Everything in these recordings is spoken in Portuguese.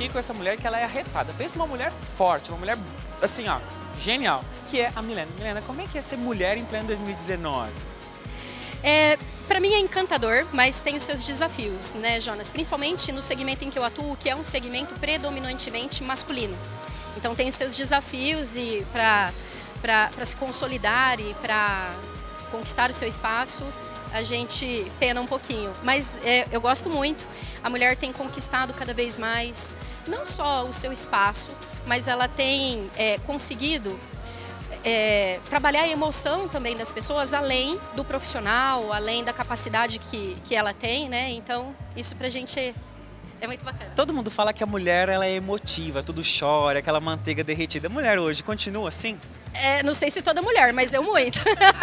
aqui com essa mulher que ela é arretada. Pensa numa mulher forte, uma mulher, assim, ó, genial, que é a Milena. Milena, como é que é ser mulher em pleno 2019? Para mim é encantador, mas tem os seus desafios, né, Jonas? Principalmente no segmento em que eu atuo, que é um segmento predominantemente masculino. Então tem os seus desafios e para se consolidar e para conquistar o seu espaço, a gente pena um pouquinho. Mas eu gosto muito. A mulher tem conquistado cada vez mais, não só o seu espaço, mas ela tem conseguido trabalhar a emoção também das pessoas, além do profissional, além da capacidade que ela tem, né? Então, isso pra gente é muito bacana. Todo mundo fala que a mulher ela é emotiva, tudo chora, aquela manteiga derretida. A mulher hoje continua assim? Não sei se toda mulher, mas eu muito.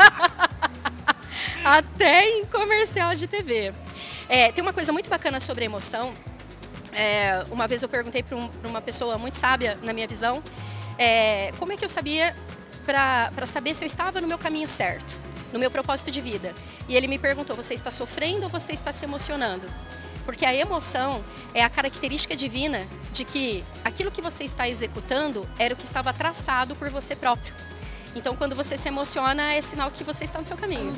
Até em comercial de TV. Tem uma coisa muito bacana sobre emoção. Uma vez eu perguntei para uma pessoa muito sábia, na minha visão, como é que eu sabia para saber se eu estava no meu caminho certo, no meu propósito de vida. E ele me perguntou, você está sofrendo ou você está se emocionando? Porque a emoção é a característica divina de que aquilo que você está executando era o que estava traçado por você próprio. Então, quando você se emociona, é sinal que você está no seu caminho.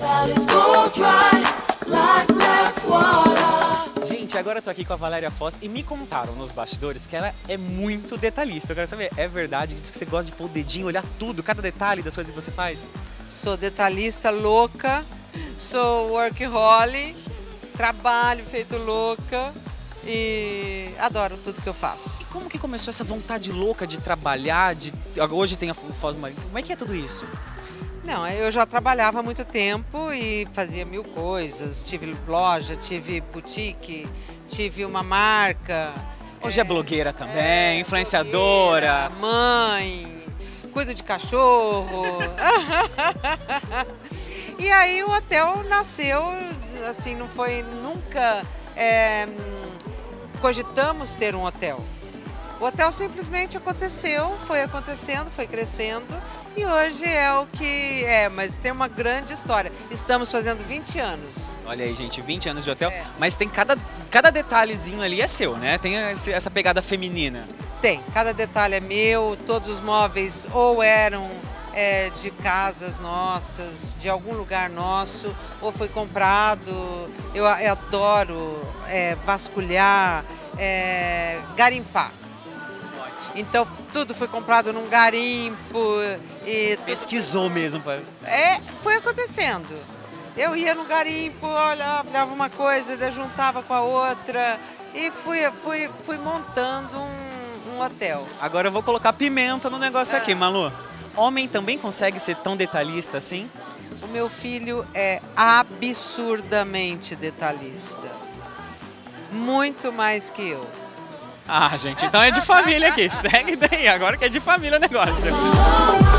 Gente, agora eu tô aqui com a Valéria Foz e me contaram nos bastidores que ela é muito detalhista. Eu quero saber, é verdade que diz que você gosta de pôr o dedinho, olhar tudo, cada detalhe das coisas que você faz? Sou detalhista louca, sou workaholic, trabalho feito louca e adoro tudo que eu faço. E como que começou essa vontade louca de trabalhar, hoje tem a Foz do Marinho, como é que é tudo isso? Não, eu já trabalhava há muito tempo e fazia mil coisas. Tive loja, tive boutique, tive uma marca. Hoje é blogueira também, influenciadora. Blogueira, mãe, cuido de cachorro. E aí o hotel nasceu, assim, não foi nunca cogitamos ter um hotel. O hotel simplesmente aconteceu, foi acontecendo, foi crescendo e hoje é o que é, mas tem uma grande história. Estamos fazendo 20 anos. Olha aí, gente, 20 anos de hotel, mas tem cada detalhezinho ali é seu, né? Tem essa pegada feminina. Tem, cada detalhe é meu, todos os móveis ou eram de casas nossas, de algum lugar nosso, ou foi comprado. Eu adoro vasculhar, garimpar. Então tudo foi comprado num garimpo. Pesquisou mesmo. Foi acontecendo. Eu ia no garimpo, olhava uma coisa, juntava com a outra e fui montando um hotel. Agora eu vou colocar pimenta no negócio aqui, Malu. Homem também consegue ser tão detalhista assim? O meu filho é absurdamente detalhista. Muito mais que eu. Ah, gente, então é de família aqui. Segue daí, agora que é de família o negócio.